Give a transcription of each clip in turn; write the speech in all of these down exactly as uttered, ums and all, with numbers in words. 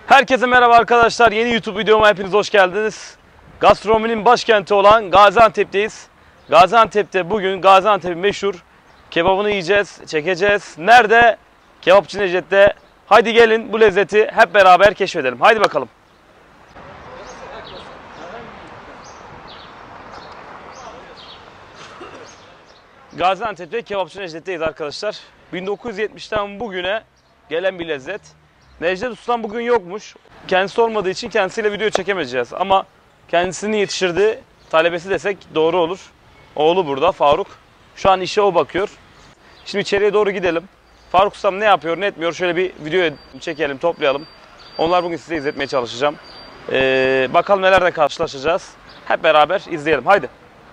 Herkese merhaba arkadaşlar. Yeni YouTube videoma hepiniz hoş geldiniz. Gastronominin başkenti olan Gaziantep'teyiz. Gaziantep'te bugün Gaziantep'in meşhur kebabını yiyeceğiz, çekeceğiz. Nerede? Kebapçı Necdet'te. Haydi gelin bu lezzeti hep beraber keşfedelim. Haydi bakalım. Gaziantep'te Kebapçı Necdet'teyiz arkadaşlar. bin dokuz yüz yetmişten bugüne gelen bir lezzet. Necdet Ustam bugün yokmuş. Kendisi olmadığı için kendisiyle video çekemeyeceğiz. Ama kendisini yetiştirdiği talebesi desek doğru olur. Oğlu burada, Faruk. Şu an işe o bakıyor. Şimdi içeriye doğru gidelim. Faruk Ustam ne yapıyor, ne etmiyor? Şöyle bir video çekelim, toplayalım. Onlar bugün size izletmeye çalışacağım. Ee, bakalım nelerle karşılaşacağız. Hep beraber izleyelim. Haydi.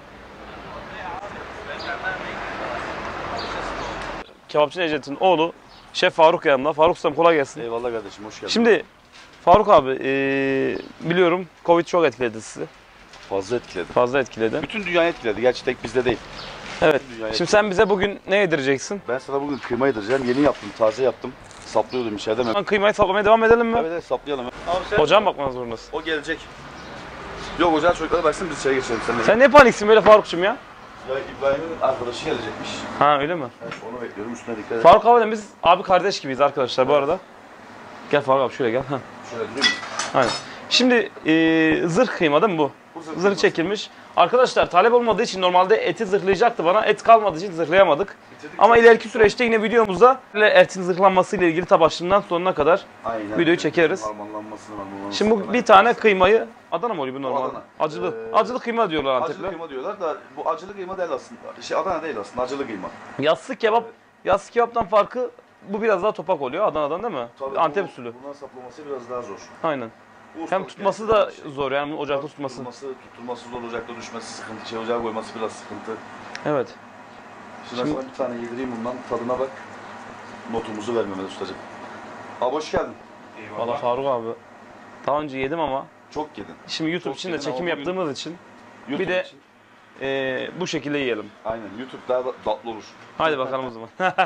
Kebapçı Necdet'in oğlu Şef Faruk yanımda. Faruk Ustam kolay gelsin. Eyvallah kardeşim, hoş geldin. Şimdi Faruk abi ee, biliyorum Covid çok etkiledi sizi. Fazla etkiledi. Fazla etkiledi. Bütün dünyayı etkiledi. Gerçi tek bizde değil. Evet. Şimdi sen bize bugün ne yedireceksin? Ben sana bugün kıyma yedireceğim. Yeni yaptım, taze yaptım. Saplıyordum içeride. Ben kıymayı saplamaya devam edelim mi? Evet, evet saplayalım. Abi sen... Hocam bakmanız zorundasın. O gelecek. Yok hocam, çocuklara baksın, biz içeri geçelim seninle. Sen ne paniksin böyle Faruk'cum ya? Ya İbrahim'in arkadaşı gelecekmiş. Ha öyle mi? Evet, onu bekliyorum, üstüne dikkat et. Faruk abiyle biz abi kardeş gibiyiz arkadaşlar bu arada. Gel Faruk abi şöyle gel. Ha. Şöyle durayım mı? Aynen. Şimdi ee, zırh kıyma değil mi bu? Bu zırh Zırh kıyması. Çekilmiş. Arkadaşlar talep olmadığı için normalde eti zırhlayacaktı bana. Et kalmadığı için zırhlayamadık. Bitirdik Ama çok. ileriki süreçte yine videomuzda etin zırhlanması ile ilgili ta başından sonuna kadar Aynen. videoyu çekeriz. Harmanlanmasını, harmanlanmasını. Şimdi bu bir tane kıymayı Adana mı oluyor bu normal? Adana. Acılı. Ee, acılı kıyma diyorlar Acılı Antep'te. kıyma diyorlar da bu acılı kıyma değil aslında. Şey, Adana değil aslında, acılı kıyma. Yassı kebap, Evet. yassı kebaptan farkı bu biraz daha topak oluyor Adana'dan değil mi? Tabii Antep bu- usulü. Bundan saplaması biraz daha zor. Aynen. Bu Hem ustalık tutması gerçekten da bir şey. zor yani ocakta tutması. Tutulması, tutulması zor, ocakta düşmesi sıkıntı, şey ocağa koyması biraz sıkıntı. Evet. Şimdi, Şimdi- ben sana bir tane yedireyim bundan, tadına bak. Notumuzu vermemeli ustacığım. Abi hoş geldin. Valla Faruk abi. Daha önce yedim ama Çok yedin. şimdi YouTube Çok için de yedin ama çekim bugün yaptığımız için YouTube bir de için. eee, bu şekilde yiyelim. Aynen, YouTube daha da tatlı olur. Haydi bakalım o zaman.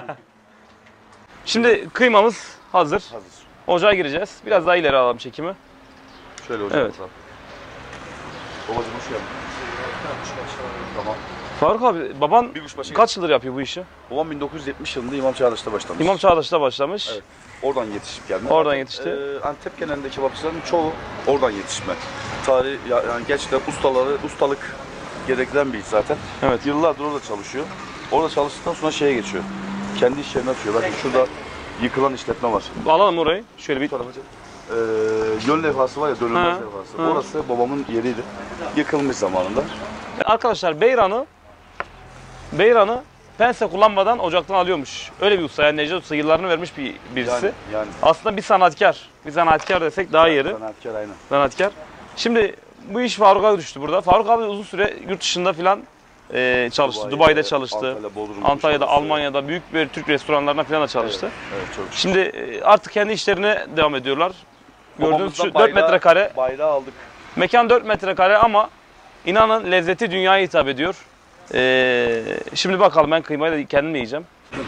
Şimdi kıymamız hazır. Hazır. Ocağa gireceğiz. Biraz daha ileri alalım çekimi. Şöyle hocam. Evet. Babacım hoş geldin. Tamam. Faruk abi baban Bir kuşbaşı. kaç yıldır yapıyor bu işi? Babam bin dokuz yüz yetmiş yılında İmam Çağdaş'ta başlamış. İmam Çağdaş'ta başlamış. Evet. Oradan yetişip gelme. Oradan Antep- yetişti. Ee, Antep genelinde kebapçıların çoğu oradan yetişme. Tarih ya- yani gerçekten ustaları, ustalık gerektiren bir iş zaten. Evet. Yıllardır orada çalışıyor. Orada çalıştıktan sonra şeye geçiyor. Kendi iş yerine açıyor. Bakın şurada yıkılan işletme var. Alalım orayı. Şöyle bir Bu tarafa çek. Ee, yön levhası var ya, dönülmez Ha, levhası. ha. Orası babamın yeriydi. Yıkılmış zamanında. arkadaşlar beyranı beyranı pense kullanmadan ocaktan alıyormuş. Öyle bir usta yani Necdet Usta yıllarını vermiş bir birisi. Yani, yani Aslında bir sanatkar. Bir sanatkar desek daha yeri. sanatkar aynen. Sanatkar. Şimdi bu iş Faruk'a düştü burada. Faruk abi uzun süre yurt dışında filan e, çalıştı. Dubai'de, Dubai'de çalıştı. Antalya, Bodrum'da Antalya'da, çalıştı. Almanya'da büyük bir Türk restoranlarına filan da çalıştı. Evet, evet çok. Şimdi e, artık kendi işlerine devam ediyorlar. Gördüğünüz Babamızdan şu dört bayrağı- metrekare. Bayrağı aldık. Mekan dört metrekare ama inanın lezzeti dünyaya hitap ediyor. Ee, şimdi bakalım ben kıymayı da kendim yiyeceğim.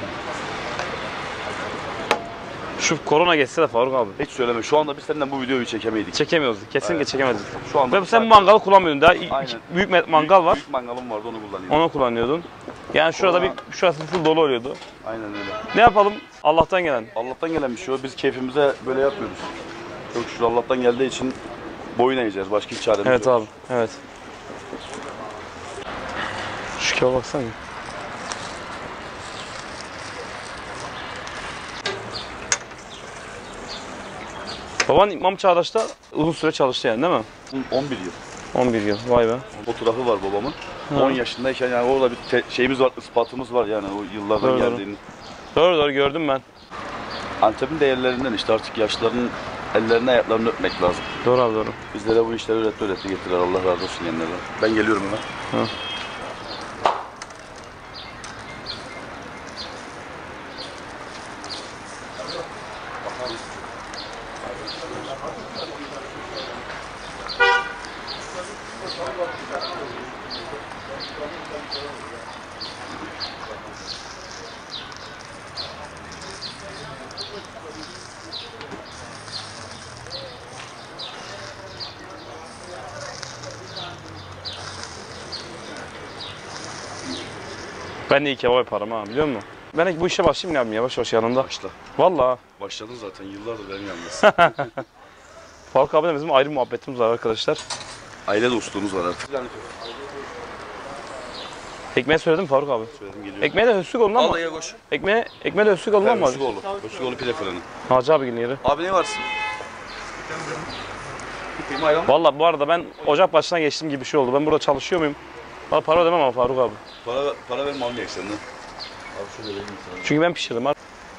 Şu korona geçse de Faruk abi. Hiç söyleme. Şu anda biz seninle bu videoyu çekemeydik. Çekemiyoruz. Kesinlikle Evet. çekemezdik. Şu anda Ve sen bu mangalı kullanmıyordun daha. İ- Aynen. iki- büyük me- mangal var. Büyük mangalım vardı, onu kullanıyordum. Onu kullanıyordun. Yani şurada bir şurası full dolu oluyordu. Aynen öyle. Ne yapalım? Allah'tan gelen. Allah'tan gelen bir şey o. Biz keyfimize böyle yapmıyoruz. Çok şükür Allah'tan geldiği için boyun eğeceğiz. Başka hiç çaremiz Evet yok. abi. Evet. Şu kebaba baksana. Baban İmam Çağdaş'ta uzun süre çalıştı yani değil mi? on bir yıl. on bir yıl. Vay be. Fotoğrafı var babamın. Ha. on yaşındayken yani orada bir te- şeyimiz var, ispatımız var yani o yıllardan Doğru, doğru. geldiğini. Doğru doğru gördüm ben. Antep'in değerlerinden işte artık yaşlıların ellerine ayaklarını öpmek lazım. Doğru abi doğru. Bizlere bu işleri öğretti öğretti getirir. Allah razı olsun yeniden. Ben geliyorum hemen. Ha. Ben de iyi kebap yaparım ha, biliyor musun? Ben bu işe başlayayım ya, yavaş yavaş yanında. Başla. Vallahi. Başladın zaten yıllardır benim yanımdasın. Faruk abi de bizim ayrı muhabbetimiz var arkadaşlar. Aile dostluğunuz var artık. Ekmeği söyledim mi Faruk abi? Söyledim geliyor. Ekmeğe de hössük olun ama. Al da ye koş. Ekmeğe, ekmeğe de hössük olun ama. Hösükoğlu. Hösükoğlu pide fırını. Hacı abi günü yeri. Abi ne varsın? Kıyma ayran. Vallahi bu arada ben ocak başına geçtim gibi bir şey oldu. Ben burada çalışıyor muyum? Bana para ödemem ama Faruk abi. Para, para verme almayak senden. Abi şöyle vereyim sana. Çünkü ben pişirdim abi.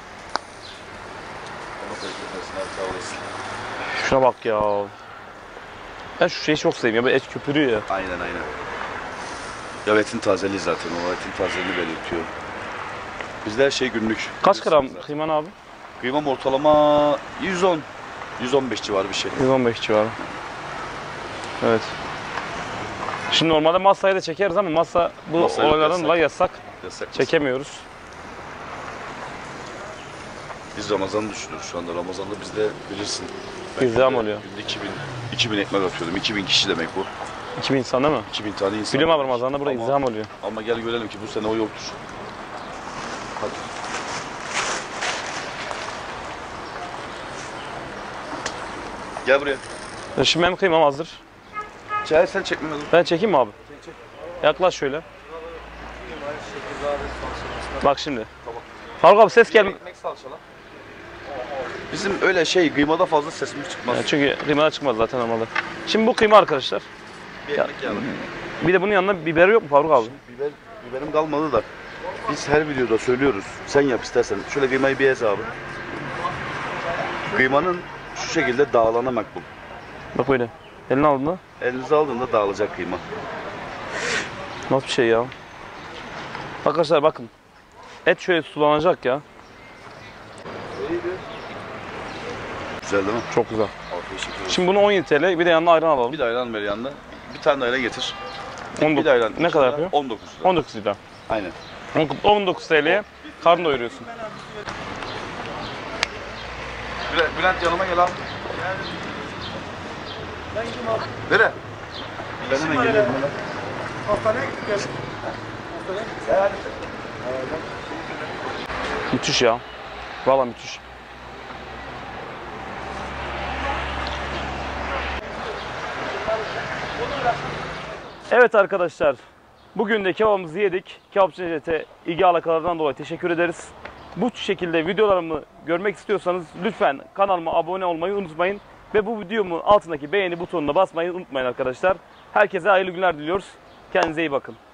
Şuna bak ya. Ben şu şeyi çok seviyorum ya, et köpürüyor ya. Aynen aynen. Ya etin tazeliği zaten, o etin tazeliğini belirtiyor. Bizde her şey günlük. Kaç gram Zaten. kıyman abi? Kıymam ortalama yüz on, yüz on beş civarı bir şey. yüz on beş civarı. Evet. Şimdi normalde masayı da çekeriz ama masa bu Masayı olaylardan yasak. dolayı yasak. Yasak. Çekemiyoruz. Biz Ramazan'ı düşünüyoruz şu anda. Ramazan'da bizde bilirsin. Ben İzdiham günde- oluyor. Günde iki bin, iki bin ekmek atıyordum. iki bin kişi demek bu. iki bin insan değil mi? iki bin tane insan. Biliyorum abi, Ramazan'da burada Ama- izdiham oluyor. Ama gel görelim ki bu sene o yoktur. Hadi. Gel buraya. E Şimdi benim kıymam hazır. Çay sen çekme dur. Ben çekeyim mi abi? Yaklaş şöyle. Bak şimdi. Tamam. Faruk abi ses gelme. Ekmek salçalı. Bizim öyle şey kıymada fazla sesimiz çıkmaz. Yani çünkü kıymadan çıkmaz zaten normalde. Şimdi bu kıyma arkadaşlar. Bir ekmek yağlı. Bir de bunun yanında biber yok mu Faruk abi? Biber, biberim kalmadı da biz her videoda söylüyoruz. Sen yap istersen. Şöyle kıymayı bir ez abi. Kıymanın şu şekilde dağılana makbul. Bak böyle. Eline aldın da. Elinize aldığında dağılacak kıyma. Nasıl bir şey ya? Arkadaşlar bakın. Et şöyle sulanacak ya. Güzel değil mi? Çok güzel. Afiyet şeker. Şimdi bunu on yedi TL, bir de yanına ayran alalım. Bir de ayran ver yanında. Bir tane de ayran getir. on dokuz. Bir de ayran. Ne kadar yapıyor? on dokuz lira. on dokuz lira. Aynen. on dokuz TL'ye karnı doyuruyorsun. Bülent, Bülent yanıma gel abi. Nereye? Ben hemen geliyorum. Müthiş ya. Vallahi müthiş. Evet arkadaşlar. Bugün de kebabımızı yedik. Kebapçı Necdet'e ilgi alakalarından dolayı teşekkür ederiz. Bu şekilde videolarımı görmek istiyorsanız lütfen kanalıma abone olmayı unutmayın. Ve bu videomun altındaki beğeni butonuna basmayı unutmayın arkadaşlar. Herkese hayırlı günler diliyoruz. Kendinize iyi bakın.